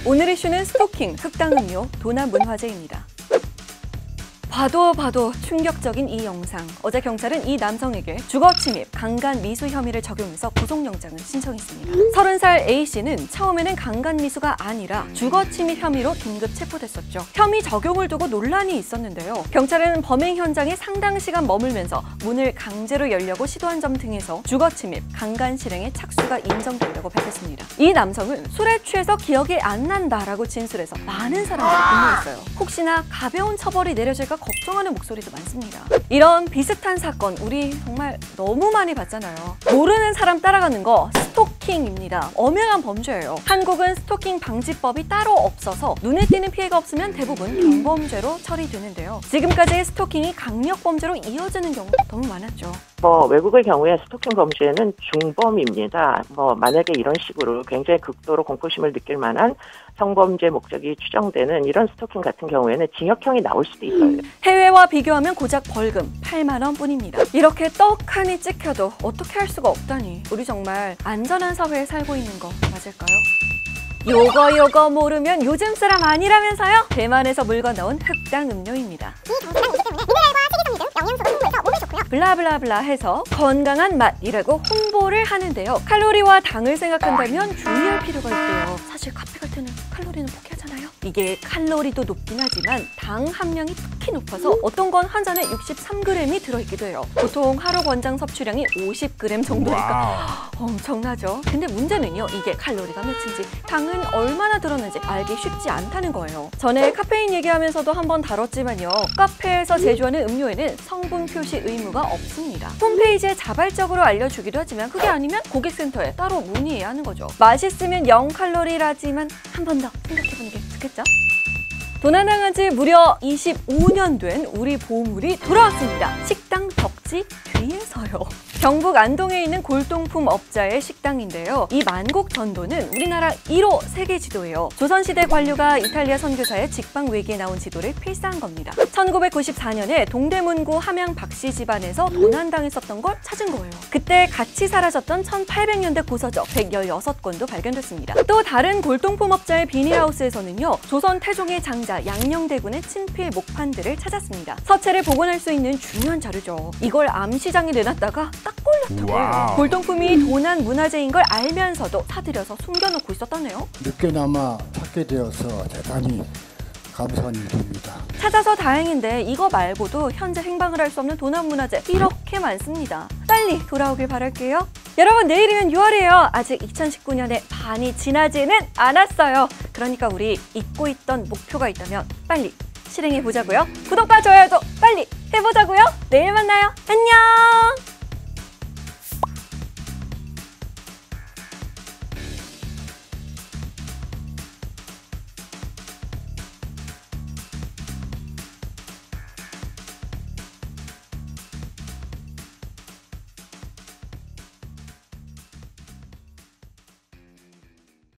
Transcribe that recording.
오늘 이슈는 스토킹, 흑당음료, 도난문화재입니다. 봐도 충격적인 이 영상. 어제 경찰은 이 남성에게 주거침입, 강간미수 혐의를 적용해서 구속영장을 신청했습니다. 30살 A씨는 처음에는 강간미수가 아니라 주거침입 혐의로 긴급 체포됐었죠. 혐의 적용을 두고 논란이 있었는데요. 경찰은 범행 현장에 상당 시간 머물면서 문을 강제로 열려고 시도한 점 등에서 주거침입, 강간 실행의 착수가 인정된다고 밝혔습니다. 이 남성은 술에 취해서 기억이 안 난다라고 진술해서 많은 사람들이 분노했어요. 혹시나 가벼운 처벌이 내려질까 걱정하는 목소리도 많습니다. 이런 비슷한 사건 우리 정말 너무 많이 봤잖아요. 모르는 사람 따라가는 거 스토킹입니다. 엄연한 범죄예요. 한국은 스토킹 방지법이 따로 없어서 눈에 띄는 피해가 없으면 대부분 경범죄로 처리되는데요. 지금까지의 스토킹이 강력범죄로 이어지는 경우가 너무 많았죠. 외국의 경우에 스토킹 범죄는 중범입니다. 만약에 이런 식으로 굉장히 극도로 공포심을 느낄 만한 성범죄 목적이 추정되는 이런 스토킹 같은 경우에는 징역형이 나올 수도 있어요. 해외와 비교하면 고작 벌금 8만 원 뿐입니다. 이렇게 떡하니 찍혀도 어떻게 할 수가 없다니. 우리 정말 안전한 사회에 살고 있는 거 맞을까요? 요거 모르면 요즘 사람 아니라면서요? 대만에서 물건 넣은 흑당 음료입니다. 이 경제랑 이기 때문에 미네랄과 식이섬유 등 영양소가 풍부해서 몸에 좋고요. 블라블라블라 해서 건강한 맛이라고 홍보를 하는데요. 칼로리와 당을 생각한다면 주의할 필요가 있대요. 사실 카페 갈 때는 칼로리는 포기하잖아요. 이게 칼로리도 높긴 하지만 당 함량이 특히 높아서 어떤 건 한 잔에 63g이 들어있기도 해요. 보통 하루 권장 섭취량이 50g 정도니까 엄청나죠. 근데 문제는요, 이게 칼로리가 몇인지 당은 얼마나 들었는지 알기 쉽지 않다는 거예요. 전에 카페인 얘기하면서도 한번 다뤘지만요, 카페에서 제조하는 음료에는 성분 표시 의무가 없습니다. 홈페이지에 자발적으로 알려주기도 하지만 그게 아니면 고객센터에 따로 문의해야 하는 거죠. 맛있으면 0칼로리라지만 한 번 더 생각해보는 게 좋겠죠? 도난당한 지 무려 25년 된 우리 보물이 돌아왔습니다. 식당 벽지 뒤에서요. 경북 안동에 있는 골동품 업자의 식당인데요. 이 만곡 전도는 우리나라 1호 세계 지도예요. 조선시대 관료가 이탈리아 선교사의 직방 외기에 나온 지도를 필사한 겁니다. 1994년에 동대문구 함양 박씨 집안에서 도난당했었던 걸 찾은 거예요. 그때 같이 사라졌던 1800년대 고서적 116건도 발견됐습니다. 또 다른 골동품 업자의 비닐하우스에서는요, 조선 태종의 장자 양녕대군의 친필 목판들을 찾았습니다. 서체를 복원할 수 있는 중요한 자료죠. 이걸 암시장에 내놨다가 딱 걸렸다고 해요. 골동품이 도난 문화재인 걸 알면서도 사들여서 숨겨놓고 있었다네요. 늦게나마 찾게 되어서 대단히 감사한 일입니다. 찾아서 다행인데 이거 말고도 현재 행방을 할 수 없는 도난 문화재 이렇게 많습니다. 빨리 돌아오길 바랄게요. 여러분, 내일이면 6월이에요. 아직 2019년에 반이 지나지는 않았어요. 그러니까 우리 잊고 있던 목표가 있다면 빨리 실행해보자고요. 구독과 좋아요도 빨리 해보자고요. 내일 만나요. 안녕.